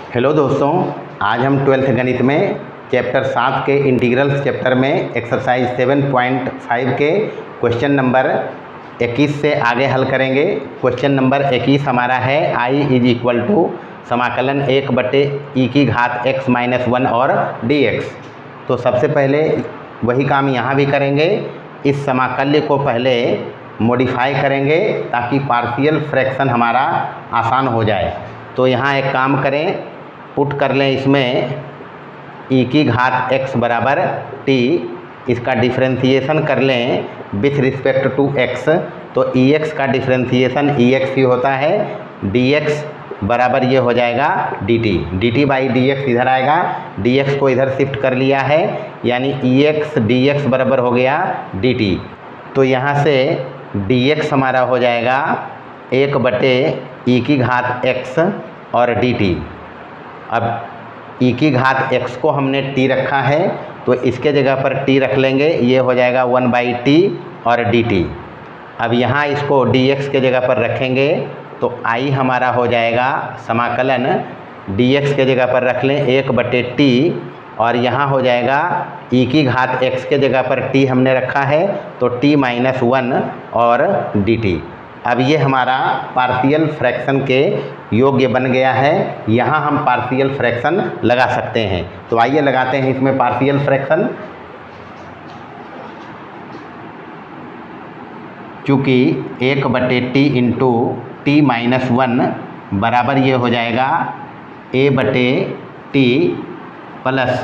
Hello दोस्तों, आज हम 12th गणित में चैप्टर 7 के इंटीग्रल्स चैप्टर में एक्सरसाइज 7.5 के क्वेश्चन नंबर 21 से आगे हल करेंगे। क्वेश्चन नंबर 21 हमारा है I = समाकलन 1/e⁻x-1 और dx। तो सबसे पहले वही काम यहाँ भी करेंगे। इस समाकल्य को पहले मॉडिफाई करेंगे ताकि पार्शियल फ्रैक्शन हमारा आसान हो जाए। तो यहाँ एक काम करें, पुट कर लें इसमें e⁻x बराबर t, इसका डिफ्रेंशिएशन कर लें विथ रिस्पेक्ट टू x। तो ex का डिफ्रेंशिएशन ex ही होता है, dx बराबर ये हो जाएगा dt बाई dx इधर आएगा, dx को इधर शिफ्ट कर लिया है, यानी ex dx बराबर हो गया dt। तो यहाँ से dx हमारा हो जाएगा 1/e⁻x और dt। अब e⁻x को हमने t रखा है तो इसके जगह पर t रख लेंगे, ये हो जाएगा 1/t और dt। अब यहाँ इसको dx के जगह पर रखेंगे तो I हमारा हो जाएगा समाकलन dx के जगह पर रख लें 1/t और यहाँ हो जाएगा e⁻x के जगह पर t हमने रखा है तो t-1 और dt। अब ये हमारा पार्शियल फ्रैक्शन के योग्य बन गया है। यहाँ हम पार्शियल फ्रैक्शन लगा सकते हैं। तो आइए लगाते हैं इसमें पार्शियल फ्रैक्शन। चूँकि 1/t इंटू t-1 बराबर ये हो जाएगा a/t प्लस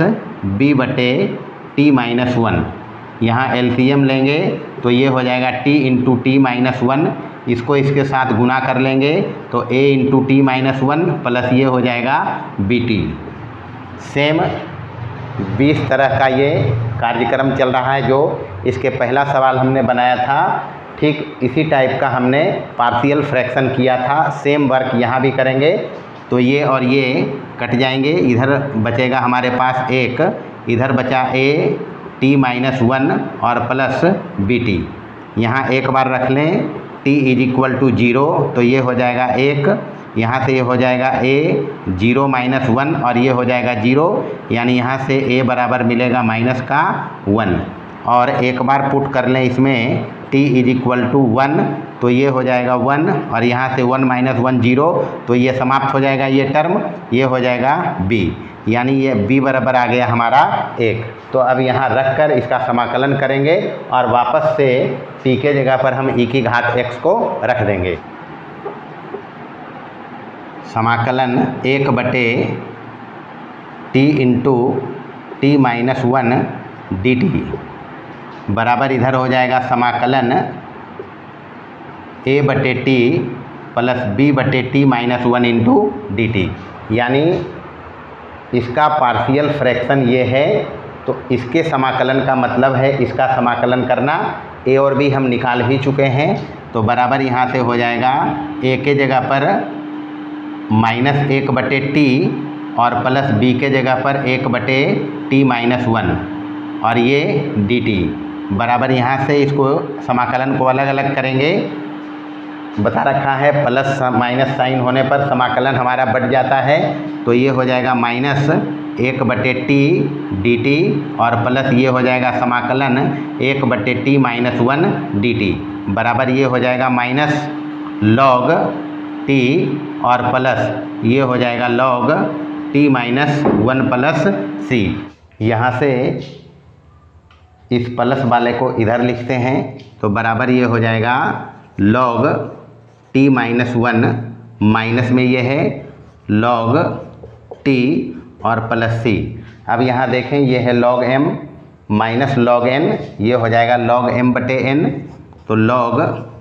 b/t-1। यहाँ एलसीएम लेंगे तो ये हो जाएगा t इंटू t-1, इसको इसके साथ गुना कर लेंगे तो a इंटू t-1 प्लस ये हो जाएगा bt। सेम 20 तरह का ये कार्यक्रम चल रहा है जो इसके पहला सवाल हमने बनाया था, ठीक इसी टाइप का हमने पार्शियल फ्रैक्शन किया था। सेम वर्क यहाँ भी करेंगे। तो ये और ये कट जाएंगे, इधर बचेगा हमारे पास एक, इधर बचा a t-1 और प्लस bt। यहाँ एक बार रख लें t = 0 तो ये हो जाएगा 1, यहाँ से ये हो जाएगा a 0-1 और ये हो जाएगा 0, यानी यहाँ से a बराबर मिलेगा -1। और एक बार पुट कर लें इसमें t = 1 तो ये हो जाएगा 1 और यहाँ से 1 - 1 0, तो ये समाप्त हो जाएगा ये टर्म, ये हो जाएगा b, यानी ये b बराबर आ गया हमारा 1। तो अब यहाँ रख कर इसका समाकलन करेंगे और वापस से t के जगह पर हम e⁻x को रख देंगे। समाकलन 1/t इंटू t-1 dt बराबर इधर हो जाएगा समाकलन a/t plus b/t-1 into dt। यानी इसका पार्शियल फ्रैक्शन ये है, तो इसके समाकलन का मतलब है इसका समाकलन करना। a और b हम निकाल ही चुके हैं, तो बराबर यहाँ से हो जाएगा a के जगह पर -1/t और प्लस b के जगह पर 1/t-1 और ये dt बराबर यहाँ से इसको समाकलन को अलग अलग करेंगे। बता रखा है प्लस माइनस साइन होने पर समाकलन हमारा बढ़ जाता है, तो ये हो जाएगा -1/t dt और प्लस ये हो जाएगा समाकलन 1/t-1 dt बराबर ये हो जाएगा log t और प्लस ये हो जाएगा log t-1 प्लस c। यहाँ से इस प्लस वाले को इधर लिखते हैं तो बराबर ये हो जाएगा log t-1 माइनस में ये है log t और प्लस c। अब यहाँ देखें ये है log m minus log n, ये हो जाएगा log m/n, तो log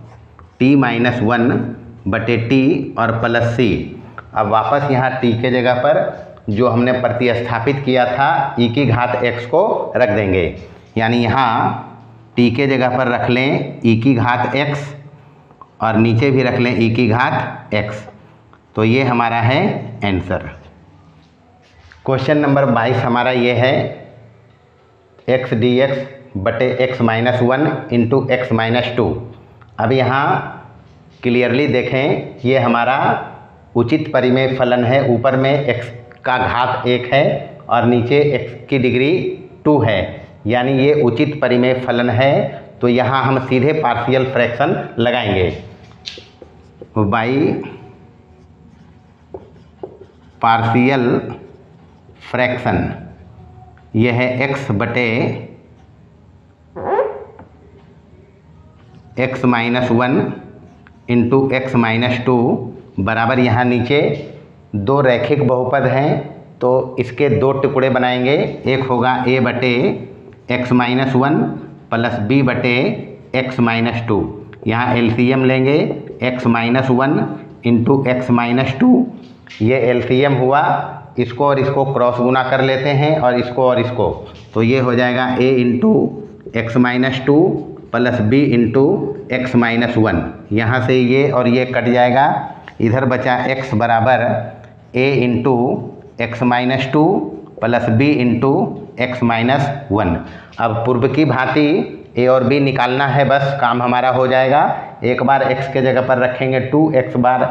t-1/t और प्लस c। अब वापस यहाँ t के जगह पर जो हमने प्रतिस्थापित किया था e⁻x को रख देंगे, यानी यहाँ t के जगह पर रख लें e⁻x और नीचे भी रख लें e⁻x, तो ये हमारा है आंसर। क्वेश्चन नंबर 22 हमारा ये है x dx/x-1 इंटू x-2। अब यहाँ क्लियरली देखें, ये हमारा उचित परिमेय फलन है, ऊपर में x का घात 1 है और नीचे x की डिग्री 2 है, यानी ये उचित परिमेय फलन है। तो यहाँ हम सीधे पार्शियल फ्रैक्शन लगाएंगे। बाई पार्शियल फ्रैक्शन यह है x बटे x minus 1 into x minus 2 बराबर, यहाँ नीचे दो रैखिक बहुपद हैं तो इसके दो टुकड़े बनाएंगे। एक होगा a बटे x माइनस 1 प्लस b बटे x माइनस 2। यहाँ एलसीएम लेंगे x minus 1 into x minus 2, ये एलसीएम हुआ। इसको और इसको क्रॉस गुना कर लेते हैं और इसको, तो ये हो जाएगा a into x minus 2 plus b into x minus 1। यहाँ से ये और ये कट जाएगा, इधर बचा x बराबर a into x minus 2 plus b into x minus 1। अब पूर्व की भांति a और b निकालना है, बस काम हमारा हो जाएगा। एक बार x के जगह पर रखेंगे 2, एक बार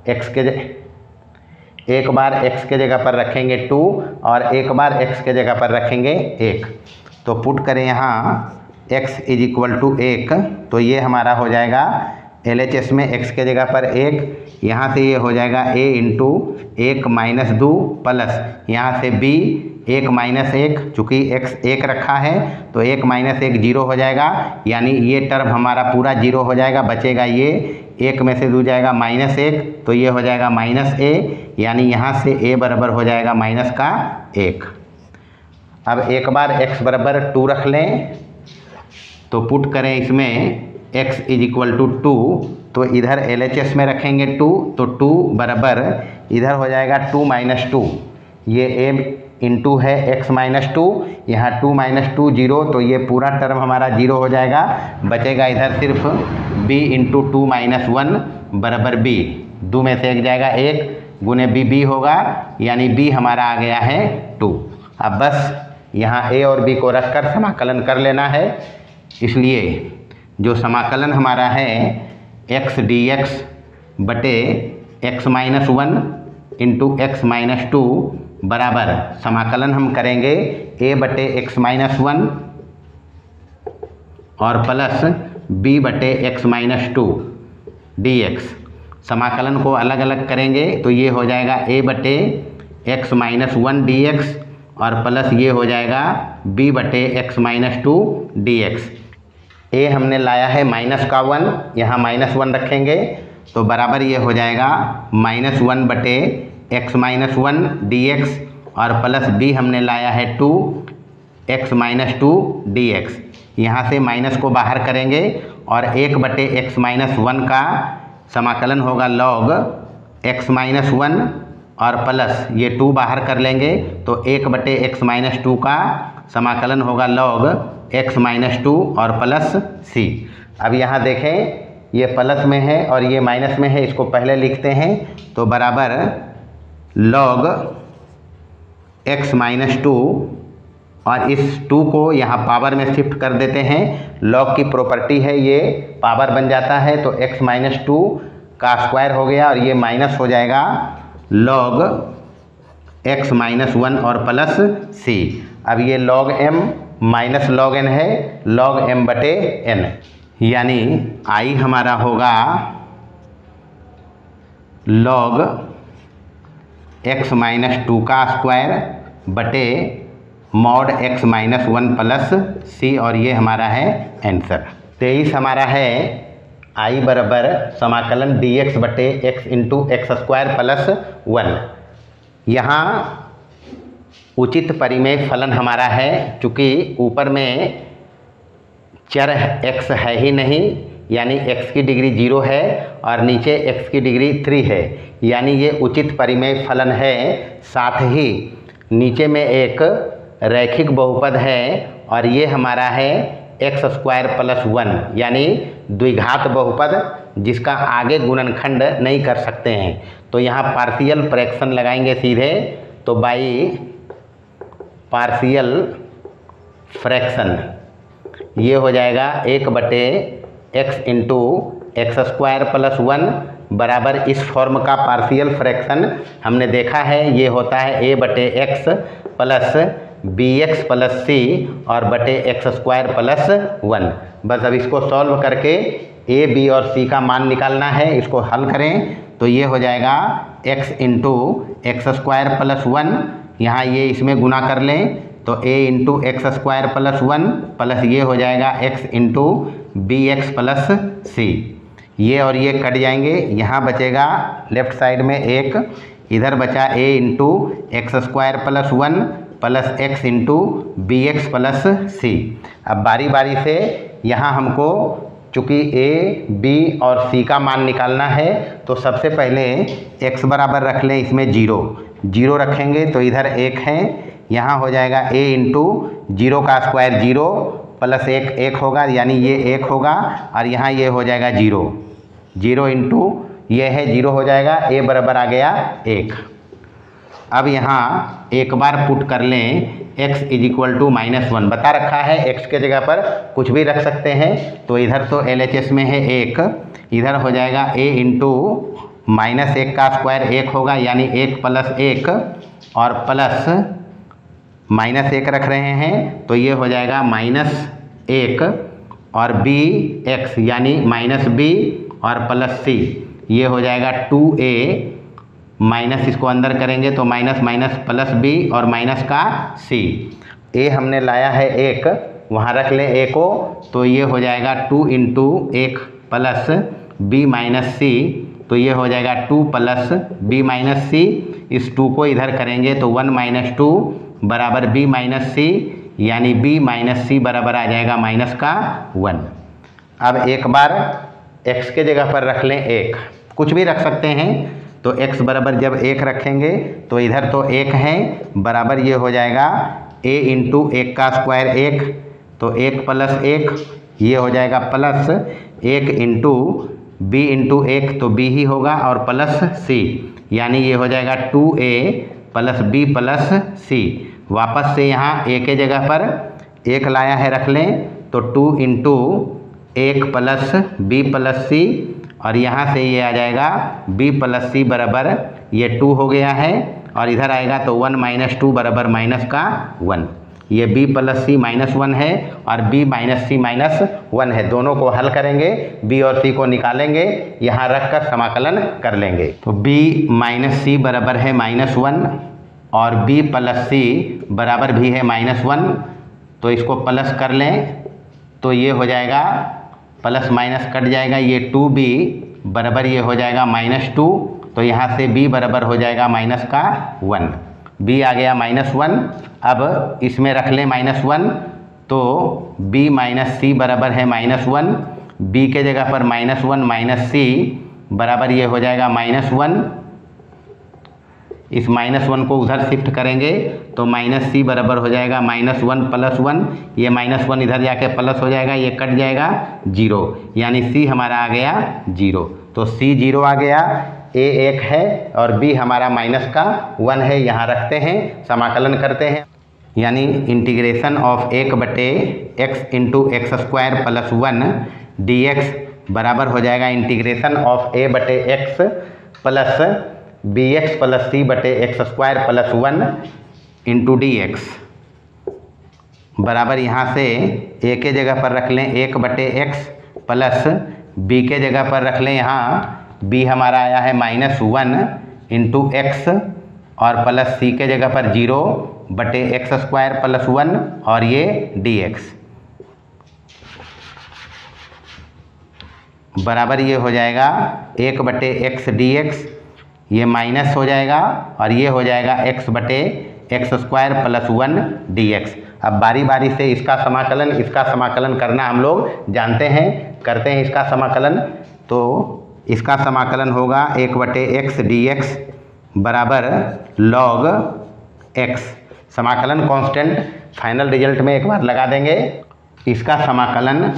x के जगह पर रखेंगे 2 और एक बार x के जगह पर रखेंगे 1। तो पुट करें यहाँ x इज इक्वल टू 1, तो ये हमारा हो जाएगा LHS में x के जगह पर 1, यहाँ से ये हो जाएगा a इंटू 1 माइनस 2 प्लस यहाँ से b 1 माइनस 1, चूँकि x 1 रखा है तो 1 माइनस 1 0 हो जाएगा, यानी ये टर्म हमारा पूरा 0 हो जाएगा। बचेगा ये 1 में से 2 जाएगा माइनस 1, तो ये हो जाएगा माइनस a, यानी यहाँ से a बराबर हो जाएगा माइनस का 1। अब एक बार x बराबर 2 रख लें, तो पुट करें इसमें x इज इक्वल टू 2, तो इधर LHS में रखेंगे 2, तो 2 बराबर इधर हो जाएगा 2 माइनस 2, ये a इंटू है x माइनस 2, यहाँ 2 माइनस 2 0, तो ये पूरा टर्म हमारा 0 हो जाएगा। बचेगा इधर सिर्फ b इंटू 2 माइनस 1 बराबर b, 2 में से 1 जाएगा 1 गुने b होगा, यानी b हमारा आ गया है 2। अब बस यहाँ a और b को रखकर समाकलन कर लेना है। इसलिए जो समाकलन हमारा है x dx बटे x minus 1 into x minus 2 बराबर, समाकलन हम करेंगे a बटे x माइनस 1 और प्लस b बटे x माइनस 2 dx। समाकलन को अलग अलग करेंगे तो ये हो जाएगा a बटे x माइनस 1 dx और प्लस ये हो जाएगा b बटे x माइनस 2 dx। a हमने लाया है माइनस का 1, यहाँ माइनस 1 रखेंगे तो बराबर ये हो जाएगा माइनस 1 बटे x माइनस 1 dx और प्लस b हमने लाया है 2 x माइनस 2 dx। यहाँ से माइनस को बाहर करेंगे और 1 बटे x माइनस 1 का समाकलन होगा लॉग x माइनस 1 और प्लस ये 2 बाहर कर लेंगे तो 1 बटे x माइनस 2 का समाकलन होगा लॉग x माइनस 2 और प्लस c। अब यहाँ देखें ये प्लस में है और ये माइनस में है, इसको पहले लिखते हैं तो बराबर लॉग x माइनस 2 और इस 2 को यहाँ पावर में शिफ्ट कर देते हैं। लॉग की प्रॉपर्टी है, ये पावर बन जाता है, तो x माइनस 2 का स्क्वायर हो गया और ये माइनस हो जाएगा लॉग x माइनस 1 और प्लस c। अब ये log m minus log n है, लॉग m बटे n, यानी i हमारा होगा लॉग x माइनस 2 का स्क्वायर बटे mod x minus 1 plus c और ये हमारा है आंसर। 23 हमारा है i बराबर समाकलन dx बटे x into x square plus 1। यहाँ उचित परिमेय फलन हमारा है, चूँकि ऊपर में चर x है ही नहीं, यानी x की डिग्री 0 है और नीचे x की डिग्री 3 है, यानी ये उचित परिमेय फलन है। साथ ही नीचे में एक रैखिक बहुपद है और ये हमारा है एक्स स्क्वायर प्लस 1, यानी द्विघात बहुपद जिसका आगे गुणनखंड नहीं कर सकते हैं। तो यहाँ पार्शियल फ्रैक्शन लगाएंगे सीधे, तो बाई पार्शियल फ्रैक्शन ये हो जाएगा 1 बटे x into x square plus 1 बराबर इस फॉर्म का पार्शियल फ्रैक्शन हमने देखा है, ये होता है a बटे x plus b x plus c और बटे एक्स स्क्वायर प्लस 1। बस अब इसको सॉल्व करके a b और c का मान निकालना है। इसको हल करें तो ये हो जाएगा x into x square plus 1, यहाँ ये इसमें गुना कर लें तो a into x square plus 1 plus ये हो जाएगा x into b x plus c. ये और ये कट जाएंगे, यहाँ बचेगा लेफ्ट साइड में एक, इधर बचा a into x square plus 1 plus x into b x plus c. अब बारी बारी से यहाँ हमको चूँकि a b और c का मान निकालना है तो सबसे पहले x बराबर रख लें, इसमें 0 रखेंगे तो इधर 1 है, यहाँ हो जाएगा a इंटू 0 का स्क्वायर 0 प्लस 1 होगा, यानी ये 1 होगा और यहाँ ये हो जाएगा 0 इंटू ये है 0 हो जाएगा, a बराबर आ गया 1। अब यहाँ एक बार पुट कर लें x इज इक्वल टू -1, बता रखा है x के जगह पर कुछ भी रख सकते हैं, तो इधर तो LHS में है 1, इधर हो जाएगा a इंटू -1 का स्क्वायर 1 होगा, यानी 1 प्लस 1 और प्लस -1 रख रहे हैं तो ये हो जाएगा -1 और bx यानी -b और प्लस c, ये हो जाएगा 2a माइनस इसको अंदर करेंगे तो माइनस माइनस प्लस बी और माइनस का सी। ए हमने लाया है 1, वहाँ रख लें a को तो ये हो जाएगा 2 into 1 plus b minus c, तो ये हो जाएगा 2 प्लस बी माइनस सी। इस 2 को इधर करेंगे तो 1 माइनस 2 बराबर बी माइनस सी, यानी बी माइनस सी बराबर आ जाएगा माइनस का 1। अब एक बार x के जगह पर रख लें 1, कुछ भी रख सकते हैं, तो x बराबर जब 1 रखेंगे तो इधर तो 1 है बराबर ये हो जाएगा a इंटू 1 का स्क्वायर 1, तो 1 प्लस 1 ये हो जाएगा प्लस 1 इंटू b इंटू 1 तो b ही होगा और प्लस c, यानी ये हो जाएगा 2a plus b plus c। वापस से यहाँ a के जगह पर 1 लाया है रख लें तो 2 into 1 plus b plus c और यहाँ से ये आ जाएगा b प्लस सी बराबर ये 2 हो गया है और इधर आएगा तो 1 माइनस 2 बराबर माइनस का 1। ये b प्लस सी -1 है और b माइनस सी -1 है। दोनों को हल करेंगे, b और c को निकालेंगे, यहाँ रख कर समाकलन कर लेंगे। तो b माइनस सी बराबर है -1 और b प्लस सी बराबर भी है -1, तो इसको प्लस कर लें तो ये हो जाएगा प्लस माइनस कट जाएगा, ये 2b बराबर ये हो जाएगा -2, तो यहाँ से b बराबर हो जाएगा माइनस का 1, b आ गया -1। अब इसमें रख लें -1 तो b माइनस सी बराबर है -1, b के जगह पर -1 माइनस सी बराबर ये हो जाएगा -1। इस -1 को उधर शिफ्ट करेंगे तो माइनस सी बराबर हो जाएगा -1 प्लस 1, ये -1 इधर जाके प्लस हो जाएगा, ये कट जाएगा 0, यानी c हमारा आ गया 0। तो c 0 आ गया, a 1 है और b हमारा माइनस का 1 है। यहाँ रखते हैं, समाकलन करते हैं, यानी इंटीग्रेशन ऑफ 1 बटे x into x square plus 1 dx बराबर हो जाएगा इंटीग्रेशन ऑफ a बटे x plus b x plus c बटे x square plus 1 into d x बराबर यहाँ से a के जगह पर रख लें 1 बटे x प्लस b के जगह पर रख लें, यहाँ b हमारा आया है -1 इंटू एक्स और प्लस c के जगह पर 0 बटे एक्स स्क्वायर प्लस 1 और ये dx बराबर ये हो जाएगा 1 बटे x dx, ये माइनस हो जाएगा और ये हो जाएगा x बटे एक्स स्क्वायर प्लस 1 dx। अब बारी बारी से इसका समाकलन करना हम लोग जानते हैं, करते हैं इसका समाकलन। तो इसका समाकलन होगा 1 बटे एक्स dx बराबर log x, समाकलन कांस्टेंट फाइनल रिजल्ट में एक बार लगा देंगे। इसका समाकलन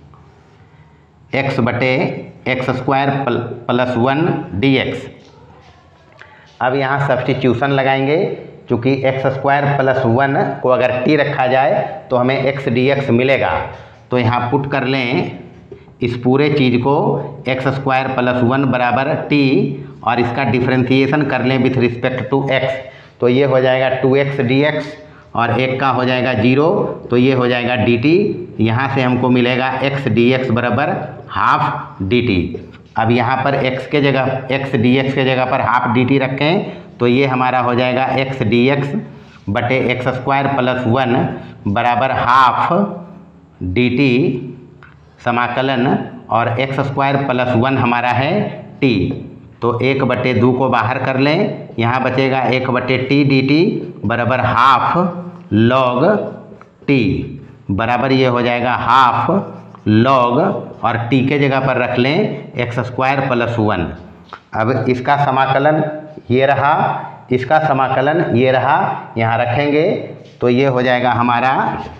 x बटे एक्स स्क्वायर प्लस 1 dx। अब यहाँ सब्स्टिट्यूशन लगाएंगे, चूँकि एक्स स्क्वायर प्लस 1 को अगर t रखा जाए तो हमें x dx मिलेगा, तो यहाँ पुट कर लें इस पूरे चीज़ को एक्स स्क्वायर प्लस 1 बराबर टी और इसका डिफ्रेंसिएशन कर लें विथ रिस्पेक्ट टू एक्स, तो ये हो जाएगा 2x dx और एक का हो जाएगा 0, तो ये हो जाएगा dt। यहाँ से हमको मिलेगा x dx बराबर हाफ dt। अब यहाँ पर x के जगह x dx के जगह पर हाफ dt रखें, तो ये हमारा हो जाएगा x dx बटे एक्स स्क्वायर प्लस 1 बराबर हाफ dt समाकलन, और एक्स स्क्वायर प्लस 1 हमारा है t, तो 1/2 को बाहर कर लें, यहाँ बचेगा 1/t dt बराबर हाफ लॉग t बराबर ये हो जाएगा हाफ लॉग, और t के जगह पर रख लें एक्स स्क्वायर प्लस 1। अब इसका समाकलन ये रहा, इसका समाकलन ये रहा, यहाँ रखेंगे तो ये हो जाएगा हमारा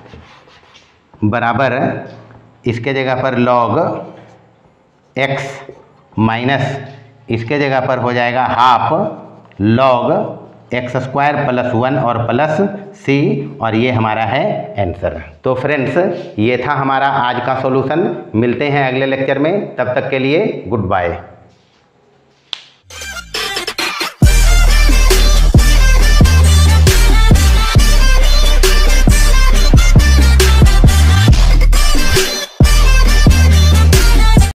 बराबर इसके जगह पर लॉग x माइनस इसके जगह पर हो जाएगा half log x square plus 1 और प्लस c, और ये हमारा है आंसर। तो फ्रेंड्स, ये था हमारा आज का सॉल्यूशन। मिलते हैं अगले लेक्चर में, तब तक के लिए गुड बाय।